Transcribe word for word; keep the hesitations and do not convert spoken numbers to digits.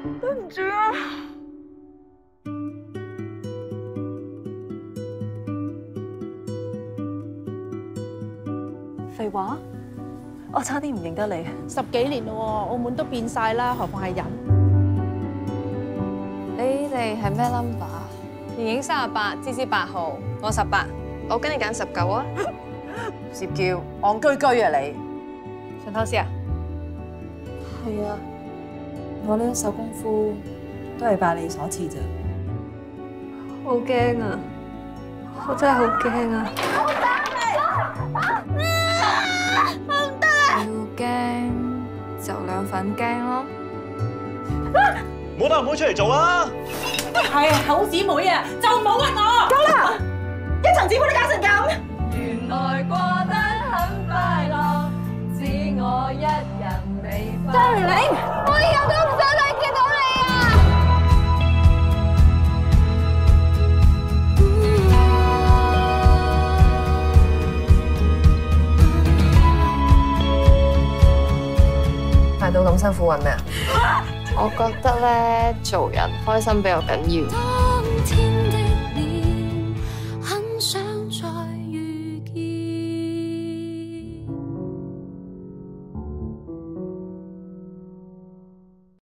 對唔住啊！ 廢話，我差啲唔認得你。 十幾年咯，澳門都變晒啦，何況係人。 你哋係咩 number？盈盈三十八，芝芝八號，我十八，我跟你揀十九啊！ 攝叫戇居居啊你！ 想偷師啊？ 係啊，我呢一手功夫都係拜你所賜咋。 好驚啊！我真係好驚啊！ 要驚就兩份驚咯。 冇得唔好出嚟做啊！ 係好姊妹啊，就唔好屈我。夠啦，一層姊妹都搞成咁。 原來過得很快樂，只我一人未快樂。 張玲玲， 我以後都唔想再見到你啊！排到咁辛苦揾咩啊？我覺得咧，做人開心比較緊要。